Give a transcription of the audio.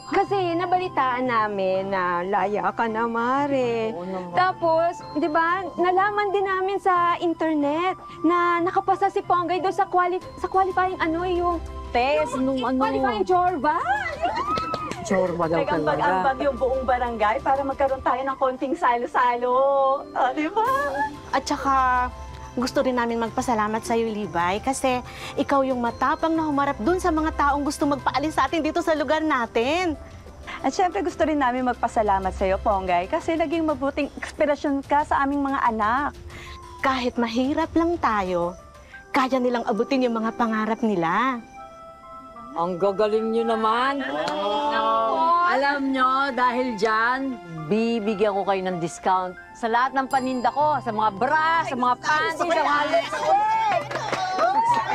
Kasi nabalitaan namin na laya ka na, Mare. Oo naman. Tapos, di ba, nalaman din namin sa internet na nakapasa si Ponggay doon sa qualifying yung Test nung ano. qualifying Jorba. Chorba daw talaga. Nagambag-ambag yung buong barangay para magkaroon tayo ng konting salo-salo. Di ba? At saka, gusto rin namin magpasalamat sa iyo, Libay, kasi ikaw yung matapang na humarap dun sa mga taong gusto magpaalis sa atin dito sa lugar natin. At syempre gusto rin namin magpasalamat sa iyo, Ponggay, kasi naging mabuting inspirasyon ka sa aming mga anak. Kahit mahirap lang tayo, kaya nilang abutin yung mga pangarap nila. Ang gagaling nyo naman. Alam nyo, dahil dyan, bibigyan ko kayo ng discount sa lahat ng paninda ko, sa mga bra, sa mga panty, sa mga